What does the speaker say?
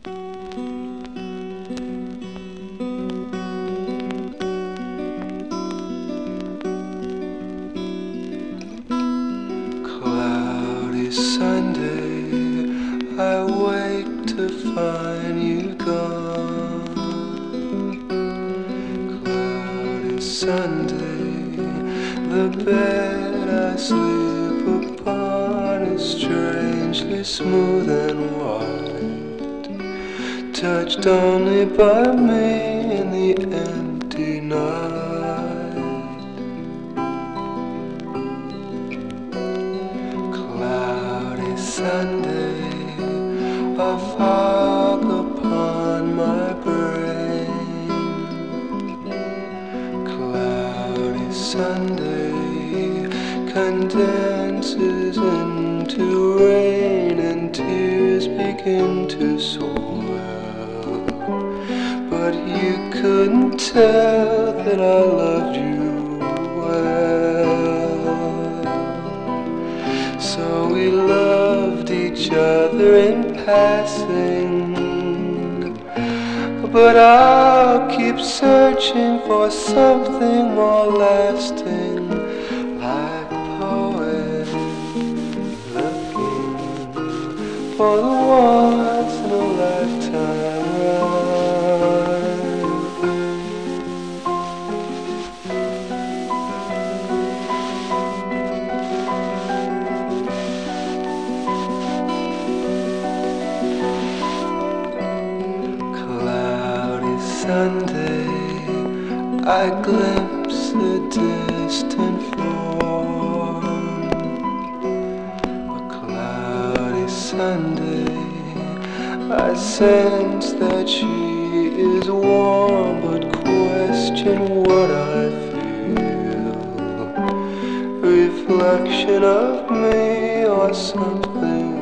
Cloudy Sunday, I wake to find you gone. Cloudy Sunday, the bed I sleep upon is strangely smooth and white, touched only by me in the empty night. Cloudy Sunday, a fog upon my brain. Cloudy Sunday condenses into rain and tears begin to swell. But you couldn't tell that I loved you well. So we loved each other in passing, but I'll keep searching for something more lasting, like poets looking for the once in a lifetime rhyme. Cloudy Sunday, I glimpse a distant form. A cloudy Sunday, I sense that she is warm, but question what I feel. Reflection of me or something